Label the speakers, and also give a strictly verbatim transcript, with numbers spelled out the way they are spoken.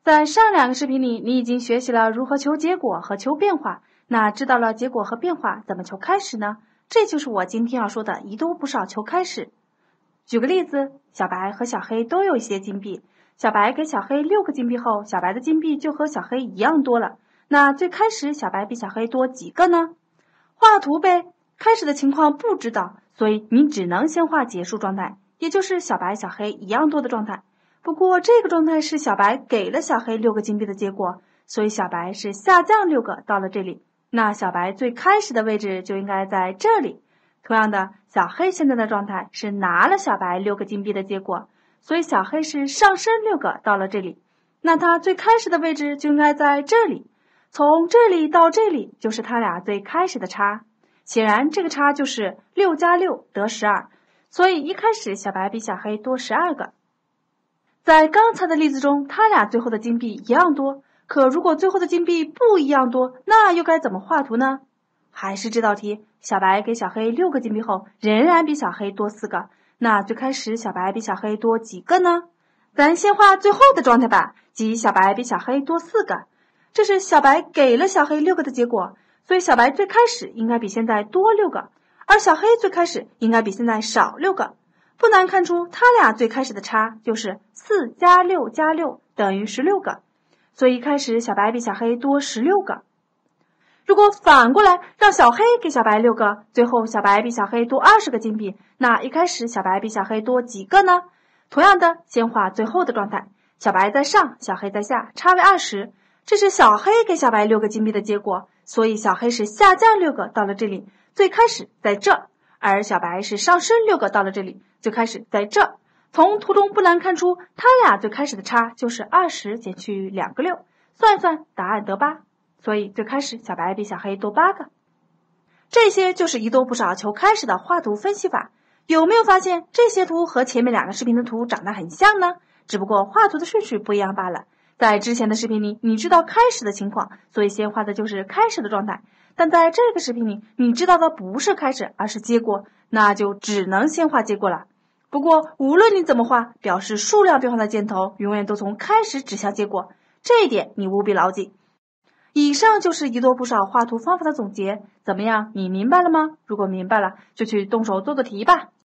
Speaker 1: 在上两个视频里，你已经学习了如何求结果和求变化。那知道了结果和变化，怎么求开始呢？这就是我今天要说的宜多不少求开始。举个例子，小白和小黑都有一些金币，小白给小黑六个金币后，小白的金币就和小黑一样多了。那最开始小白比小黑多几个呢？画图呗，开始的情况不知道，所以你只能先画结束状态，也就是小白小黑一样多的状态。不过这个状态是小白给了小黑六个金币的结果，所以小白是下降六个到了这里，那小白最开始的位置就应该在这里。同样的，小黑现在的状态是拿了小白六个金币的结果，所以小黑是上升六个到了这里，那它最开始的位置就应该在这里。从这里到这里就是它俩最开始的差，显然这个差就是六加六得十二，所以一开始小白比小黑多十二个。在刚才的例子中，他俩最后的金币一样多，可如果最后的金币不一样多，那又该怎么画图呢？还是这道题，小白给小黑六个金币后，仍然比小黑多四个，那最开始小白比小黑多几个呢？咱先画最后的状态吧，即小白比小黑多四个。这是小白给了小黑六个的结果，所以小白最开始应该比现在多六个，而小黑最开始应该比现在少六个。不难看出，他俩最开始的差就是四加六加六等于十六个，所以一开始小白比小黑多十六个。如果反过来让小黑给小白六个，最后小白比小黑多二十个金币，那一开始小白比小黑多几个呢？同样的，先画最后的状态，小白在上，小黑在下，差为二十。这是小黑给小白六个金币的结果，所以小黑是下降六个到了这里，最开始在这，而小白是上升六个到了这里，就开始在这。从图中不难看出，他俩最开始的差就是二十减去两个六，算一算，答案得八。所以最开始小白比小黑多八个。这些就是宜多不少求开始的画图分析法。有没有发现这些图和前面两个视频的图长得很像呢？只不过画图的顺序不一样罢了。在之前的视频里，你知道开始的情况，所以先画的就是开始的状态。但在这个视频里，你知道的不是开始，而是结果，那就只能先画结果了。不过无论你怎么画，表示数量变化的箭头永远都从开始指向结果，这一点你务必牢记。以上就是宜多不少画图方法的总结，怎么样，你明白了吗？如果明白了，就去动手做做题吧。